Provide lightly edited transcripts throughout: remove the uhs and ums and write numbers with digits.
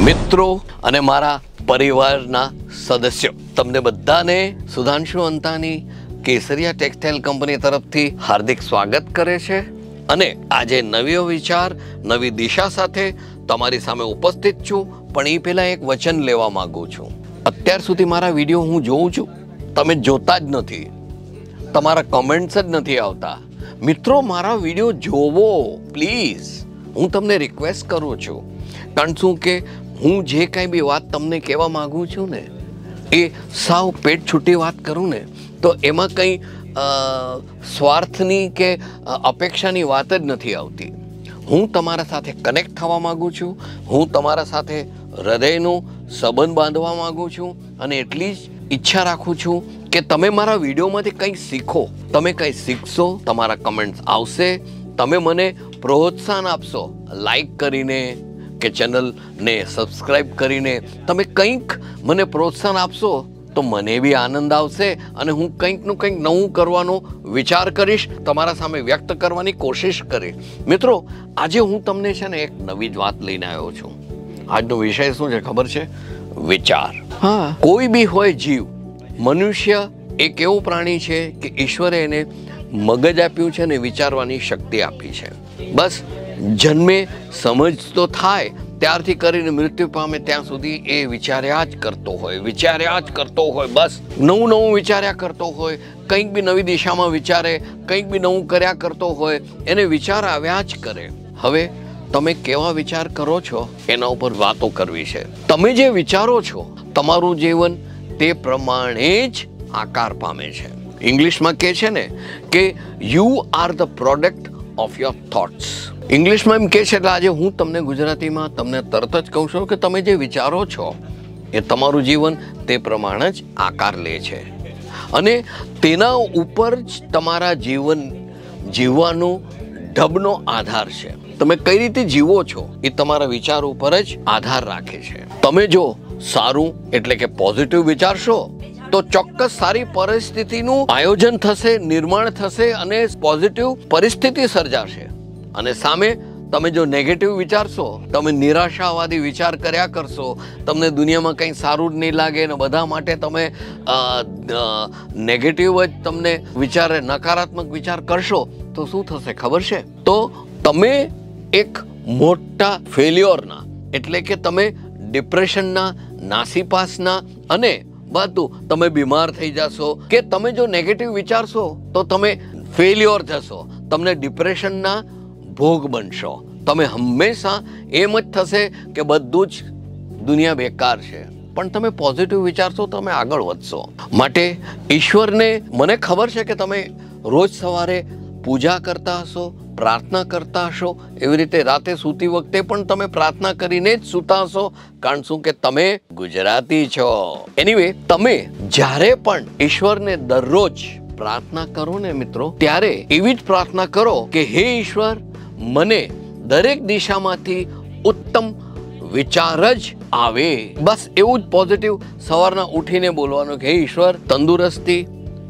મિત્રો અને મારા પરિવારના સદસ્યો, તમને બધાને સુધાંશુ અંતાની કેસરિયા ટેક્સટાઇલ કંપની તરફથી હાર્દિક સ્વાગત કરે છે અને આજે નવો વિચાર, નવી દિશા સાથે તમારી સામે ઉપસ્થિત છું. પણ એ પહેલા એક વચન લેવા માંગુ છું. અત્યાર સુધી મારા વિડીયો હું જોઉં છું, તમે જોતા જ નથી, તમારા કમેન્ટ્સ જ નથી આવતા. મિત્રો, મારા વિડીયો જોવો પ્લીઝ, હું તમને રિક્વેસ્ટ કરું છું. કારણ શું કે હું જે કાંઈ બી વાત તમને કહેવા માંગુ છું ને, એ સાવ પેટ છૂટી વાત કરું ને તો એમાં કંઈ સ્વાર્થની કે અપેક્ષાની વાત જ નથી આવતી. હું તમારા સાથે કનેક્ટ થવા માગું છું, હું તમારા સાથે હૃદયનો સંબંધ બાંધવા માગું છું અને એટલી જ ઈચ્છા રાખું છું કે તમે મારા વિડીયોમાંથી કંઈક શીખો. તમે કંઈ શીખશો, તમારા કમેન્ટ્સ આવશે, તમે મને પ્રોત્સાહન આપશો લાઈક કરીને કે ચેનલને સબસ્ક્રાઈબ કરીને. તમે કંઈક મને પ્રોત્સાહન આપશો તો મને બી આનંદ આવશે અને હું કંઈકનું કંઈક નવું કરવાનો વિચાર કરીશ, તમારા સામે વ્યક્ત કરવાની કોશિશ કરીશ. મિત્રો, આજે હું તમને છે ને એક નવી જ વાત લઈને આવ્યો છું. આજનો વિષય શું છે ખબર છે? વિચાર. હા, કોઈ બી હોય જીવ, મનુષ્ય એક એવું પ્રાણી છે કે ઈશ્વરે એને મગજ આપ્યું છે અને વિચારવાની શક્તિ આપી છે. બસ જન્મે સમજ તો થાય ત્યારથી કરીને મૃત્યુ પામે ત્યાં સુધી એ વિચાર્યા જ કરતો હોય, વિચાર્યા જ કરતો હોય. બસ નવું નવું વિચાર્યા કરતો હોય, કંઈક બી નવી દિશામાં વિચારે, કંઈક બી નવું કર્યા કરતો હોય, એને વિચાર આવ્યા જ કરે. હવે તમે કેવા વિચાર કરો છો એના ઉપર વાતો કરવી છે. તમે જે વિચારો છો તમારું જીવન તે પ્રમાણે જ આકાર પામે છે. ઇંગ્લિશમાં કહે છે ને કે you are the product of your thoughts. ઇંગ્લિશમાં એમ કહે છે, એટલે આજે હું તમને ગુજરાતીમાં તમને તરત જ કહું છું કે તમે જે વિચારો છો એ તમારું જીવન તે પ્રમાણે જ આકાર લે છે અને તેના ઉપર જ તમારા જીવન જીવવાનો ઢબનો આધાર છે. તમે કઈ રીતે જીવો છો એ તમારા વિચાર ઉપર જ આધાર રાખે છે. તમે જો સારું એટલે કે પોઝિટિવ વિચારશો તો ચોક્કસ સારી પરિસ્થિતિનું આયોજન થશે, નિર્માણ થશે અને પોઝિટિવ પરિસ્થિતિ સર્જાશે. અને સામે તમે જો નેગેટિવ વિચારશો, તમે નિરાશાવાદી વિચાર કર્યા કરશો, તમને દુનિયામાં કંઈ સારું જ નહીં લાગે ને બધા માટે તમે નેગેટિવ જ તમને વિચારે, નકારાત્મક વિચાર કરશો તો શું થશે ખબર છે? તો તમે એક મોટા ફેલ્યોરના એટલે કે તમે ડિપ્રેશનના, નાસીપાસના અને બધું તમે બીમાર થઈ જશો. કે તમે જો નેગેટિવ વિચારશો તો તમે ફેલ્યોર થશો, તમને ડિપ્રેશનના ભોગ બનશો. તમે હંમેશા એમ જ થશે કે બધું જ દુનિયા બેકાર છે. પણ તમે પોઝિટિવ વિચારશો તો તમે આગળ વધશો. માટે ઈશ્વરને મને ખબર છે કે તમે રોજ સવારે પૂજા કરતા હશો, પ્રાર્થના કરતા હશો, એવી રીતે રાતે સૂતી વખતે પણ તમે પ્રાર્થના કરીને જ સૂતા હશો. કારણ શું કે તમે ગુજરાતી છો. એનીવે, તમે જ્યારે પણ ઈશ્વરને દરરોજ પ્રાર્થના કરો ને મિત્રો, ત્યારે એવી જ પ્રાર્થના કરો કે હે ઈશ્વર, મને દરેક દિશામાંથી ઉત્તમ વિચાર જ આવે. બસ એવું જ પોઝિટિવ સવારના ઉઠીને બોલવાનું કે હે ઈશ્વર, તંદુરસ્તી,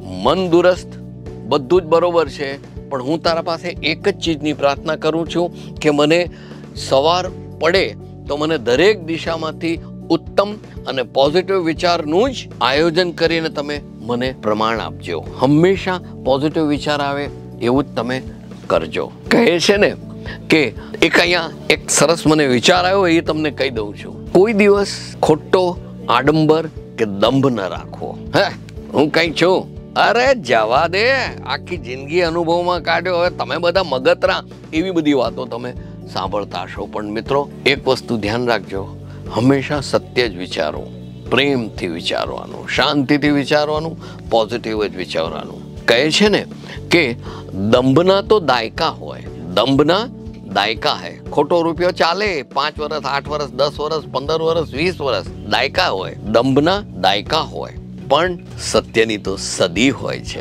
મન દુરસ્ત, બધું જ બરોબર છે, પણ હું તારા પાસે એક જ ચીજની પ્રાર્થના કરું છું કે મને સવાર પડે તો મને દરેક દિશામાંથી ઉત્તમ અને પોઝિટિવ વિચારનું જ આયોજન કરીને તમે મને પ્રમાણ આપજો. હંમેશા પોઝિટિવ વિચાર આવે એવું જ તમે કરજો. કહે છે ને કે એક અહીંયા એક સરસ મને વિચાર આવ્યો, એ તમને કહી દઉં છું. કોઈ દિવસ ખોટો આડંબર કે દંભ ન રાખવો. હે, હું કંઈક છું, અરે જવા દે, આખી જિંદગી અનુભવમાં કાઢ્યો, હવે તમે બધા મગતરા, એવી બધી વાતો તમે સાંભળતા હશો. પણ મિત્રો, એક વસ્તુ ધ્યાન રાખજો, હંમેશા સત્ય જ વિચારો, પ્રેમથી વિચારવાનું, શાંતિથી વિચારવાનું, પોઝિટિવ જ વિચારવાનું. કહે છે ને કે દંભના તો દાયકા હોય, દંભના દાયકા હે. ખોટો રૂપિયો ચાલે 5 વર્ષ, 8 વર્ષ, 10 વર્ષ, 15 વર્ષ, 20 વર્ષ, દાયકા હોય. દંભના દાયકા હોય, પણ સત્યની તો સદી હોય છે.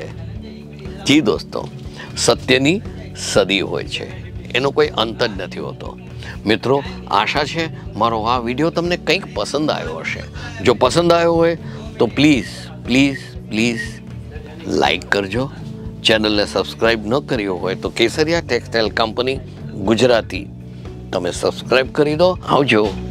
જી દોસ્તો, સત્યની સદી હોય છે, એનો કોઈ અંત જ નથી હોતો. મિત્રો, આશા છે મારો આ વિડીયો તમને કંઈક પસંદ આવ્યો હશે. જો પસંદ આવ્યો હોય તો પ્લીઝ પ્લીઝ પ્લીઝ લાઈક કરજો. ચેનલને સબસ્ક્રાઈબ ન કર્યો હોય તો કેસરિયા ટેક્સટાઇલ કંપની ગુજરાતી તમે સબસ્ક્રાઈબ કરી દો. આવજો.